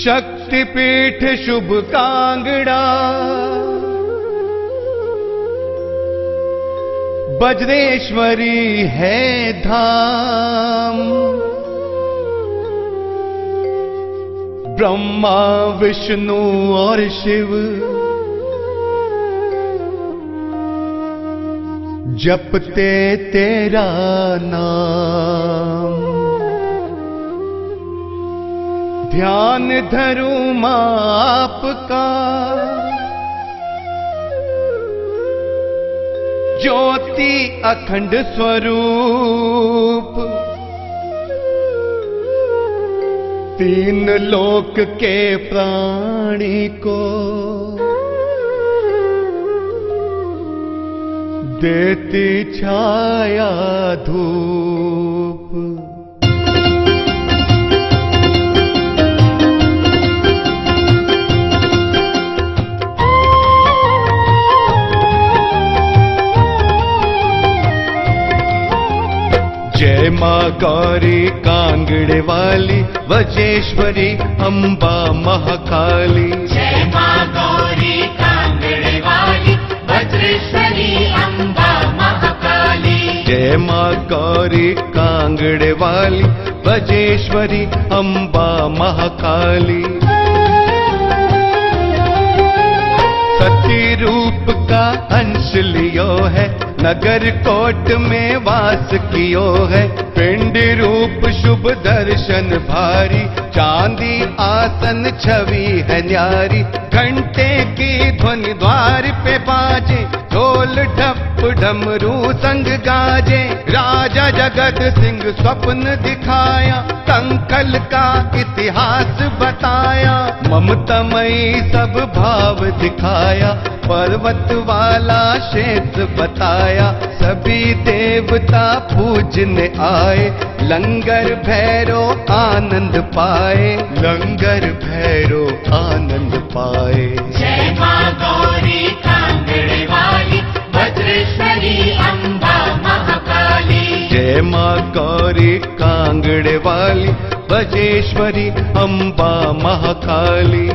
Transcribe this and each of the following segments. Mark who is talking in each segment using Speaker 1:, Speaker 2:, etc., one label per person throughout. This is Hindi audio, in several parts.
Speaker 1: शक्तिपीठ शुभ कांगड़ा, बज्रेश्वरी है धाम। ब्रह्मा विष्णु और शिव जपते तेरा नाम। ध्यान धरूं मां आपका, ज्योति अखंड स्वरूप। तीन लोक के प्राणी को देती छाया धूप। जय मां गौरी कांगड़े वाली, वज्रेश्वरी अम्बा महाकाली।
Speaker 2: जय मां गौरी कांगड़े वाली, वज्रेश्वरी अम्बा महाकाली।
Speaker 1: जय मां गौरी कांगड़े वाली, वज्रेश्वरी अम्बा महाकाली। सती रूप का अंश लियो है, नगर कोट में वास कियो है। पिंड रूप शुभ दर्शन भारी, चांदी आसन छवि है न्यारी। घंटे की ध्वनि द्वार पे बाजे, ढोल ढप डमरू संग गाजे। राजा जगत सिंह स्वप्न दिखाया, कंकल का इतिहास बताया। ममतामयी सब भाव दिखाया, पर्वत वाला शेष बताया। सभी देवता पूजने आए, लंगर भैरो आनंद पाए। लंगर भैरो आनंद पाए।
Speaker 2: जय मां गौरी कांगड़े वाली, वज्रेश्वरी अम्बा महाकाली।
Speaker 1: जय मां गौरी कांगड़े वाली, वज्रेश्वरी अम्बा महाकाली।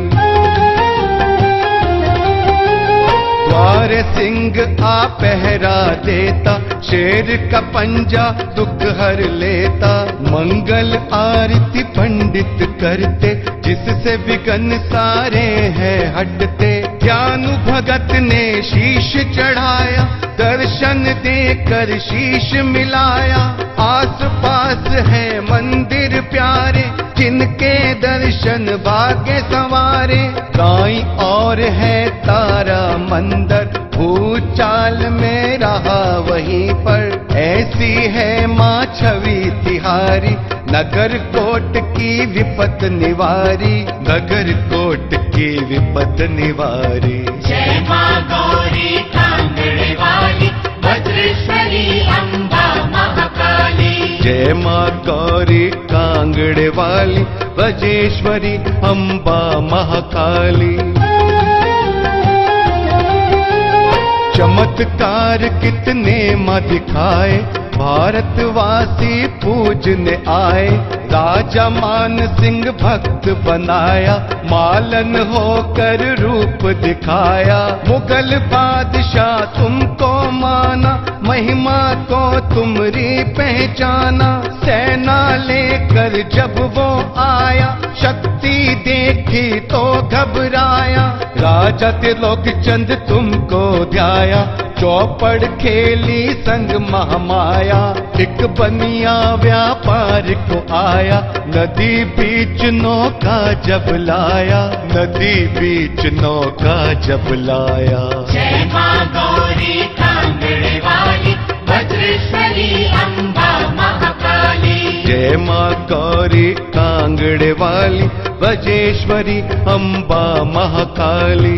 Speaker 1: द्वार सिंह आ पहरा देता, शेर का पंजा दुख हर लेता। मंगल आरती पंडित करते, जिससे विघ्न सारे हैं हटते। ज्ञानु भगत ने शीश चढ़ाया, दर्शन देकर शीश मिलाया। आस पास है मंदिर प्यारे, जिनके दर्शन भाग्य संवारे। दाईं और है तारा मंदिर, भूचाल में रहा वहीं पर। ऐसी है माँ छवि तिहारी, नगर कोट की विपत निवारी। नगर कोट की विपत निवारी।
Speaker 2: जय मां गौरी कांगड़े वाली, वज्रेश्वरी अम्बा महाकाली।
Speaker 1: जय मां गौरी कांगड़े वाली, वज्रेश्वरी अम्बा महाकाली। चमत्कार कितने मां दिखाए, भारतवासी पूजने आए। राजा मान सिंह भक्त बनाया, मालन होकर रूप दिखाया। मुगल बादशाह तुमको माना, महिमा को तुमरी पहचाना। सेना लेकर जब वो आया, शक्ति देखी तो घबराया। राजा त्रिलोक चंद तुमको ध्याया, चौपड़ खेली संग महामाया। एक बनिया व्यापार को आया, नदी बीच नौका जब लाया। नदी बीच नौका जब लाया।
Speaker 2: जय मां गौरी कांगड़े वाली, वज्रेश्वरी अम्बा महाकाली।
Speaker 1: जय मां गौरी कांगड़े वाली, वज्रेश्वरी अम्बा महाकाली।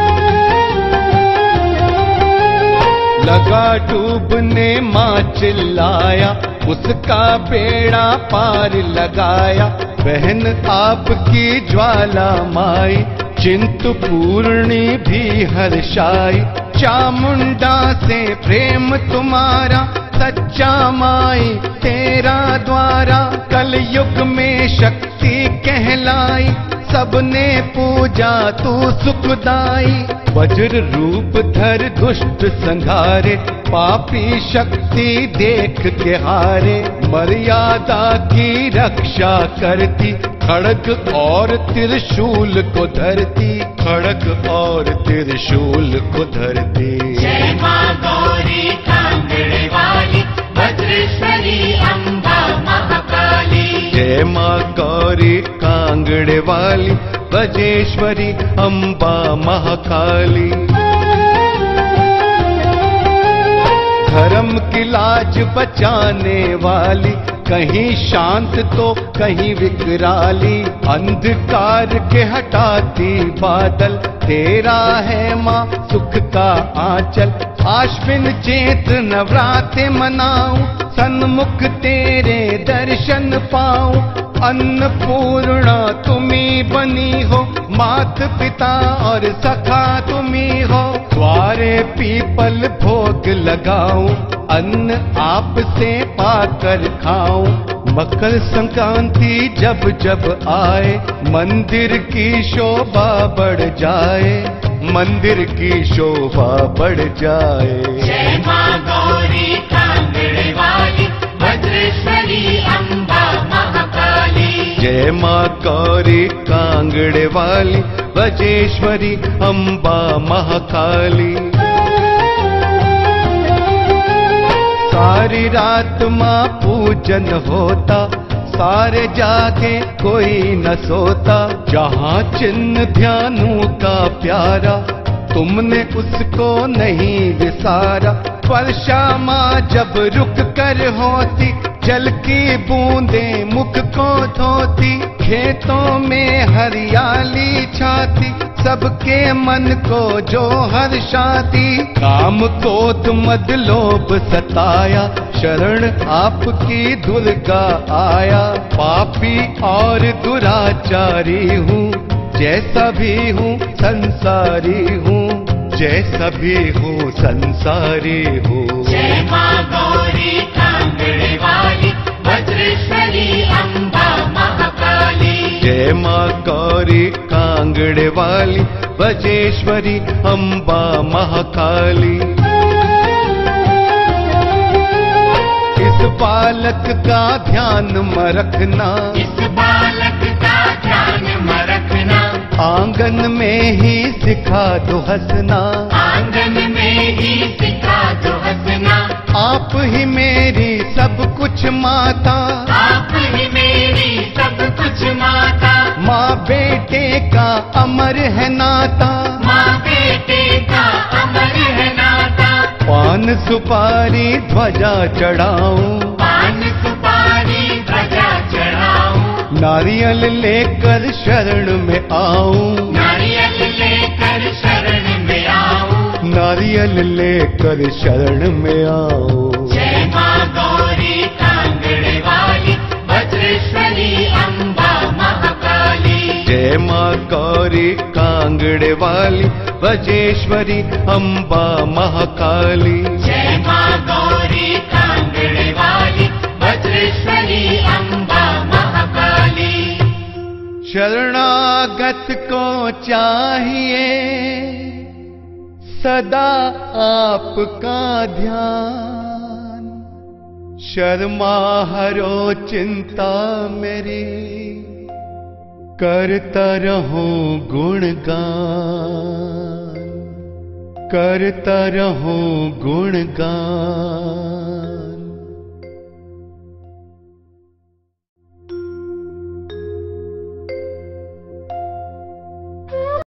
Speaker 1: लगा डूबने मां चिल्लाया, उसका बेड़ा पार लगाया। बहन आपकी ज्वाला माई, चिंतपूर्णी भी हर्षाई। चामुंडा से प्रेम तुम्हारा, सच्चा माई तेरा द्वारा। कलयुग में शक्ति कहलाई, सबने पूजा तू सुखदाई। वज्र रूप धर दुष्ट संहारे, पापी शक्ति देख के हारे। मर्यादा की रक्षा करती, खड़ग और त्रिशूल को धरती, खड़ग और त्रिशूल को धरती।
Speaker 2: जय मां गौरी कांगड़े वाली, वज्रेश्वरी अम्बा महाकाली।
Speaker 1: जय मां गौरी कांगड़े वाली, वज्रेश्वरी अम्बा महाकाली। धर्म की लाज बचाने वाली, कहीं शांत तो कहीं विकराली। अंधकार के हटाती बादल, तेरा है माँ सुख का आंचल। आश्विन चैत नवरात्रि मनाऊं, सन्मुख तेरे दर्शन पाऊं। अन्नपूर्णा तुम्ही बनी हो, मात पिता और सखा तुम्ही हो। द्वारे पीपल भोग लगाऊं, अन्न आप से पाकर खाऊं। मकर संक्रांति जब जब आए, मंदिर की शोभा बढ़ जाए, मंदिर की शोभा बढ़ जाए।
Speaker 2: जय मां गौरी कांगड़े वाली, वज्रेश्वरी अम्बा महाकाली।
Speaker 1: जय मां गौरी कांगड़े वाली, वज्रेश्वरी अम्बा महाकाली। सारी रात माँ पूजन होता, सारे जागे कोई न सोता। जहाँ चिन्ह ध्यानु का प्यारा, तुमने उसको नहीं विसारा। वर्षा माँ जब रुक कर होती, जल की बूंदें मुख को धोती। खेतों में हरियाली छाती, सबके मन को जो हर्षाती। काम क्रोध मद लोभ सताया, शरण आपकी दुर्गा आया। पापी और दुराचारी हूँ, जैसा भी हूँ संसारी हूँ, जैसा भी हूँ संसारी हूँ।
Speaker 2: जय मां गौरी कांगड़े वाली, वज्रेश्वरी अम्बा महाकाली।
Speaker 1: जय मां गौरी कांगड़े वाली, वज्रेश्वरी अम्बा महाकाली। इस बालक का ध्यान में रखना,
Speaker 2: इस बालक का ध्यान में रखना।
Speaker 1: आंगन में ही सिखा दो हंसना,
Speaker 2: आंगन में ही सिखा दो हंसना।
Speaker 1: आप ही मेरी सब कुछ माता,
Speaker 2: आप ही मेरी सब कुछ माता।
Speaker 1: माँ बेटे का अमर है नाता,
Speaker 2: माँ बेटे का अमर है नाता।
Speaker 1: पान सुपारी ध्वजा चढ़ाऊं,
Speaker 2: पान सुपारी ध्वजा चढ़ाऊं।
Speaker 1: नारियल लेकर शरण में आऊं,
Speaker 2: नारियल लेकर शरण में आऊं।
Speaker 1: नारियल लेकर शरण में आऊं।
Speaker 2: जय मां गौरी कांगड़े वाली, वज्रेश्वरी अम्बा महाकाली।
Speaker 1: जय मां गौरी कांगड़े वाली, वज्रेश्वरी अम्बा महाकाली।
Speaker 2: जय मां गौरी कांगड़े वाली, वज्रेश्वरी अम्बा महाकाली।
Speaker 1: शरणागत को चाहिए सदा आपका ध्यान। शर्मा हरो चिंता मेरी, करता रहूं गुणगान, करता रहूं गुणगान।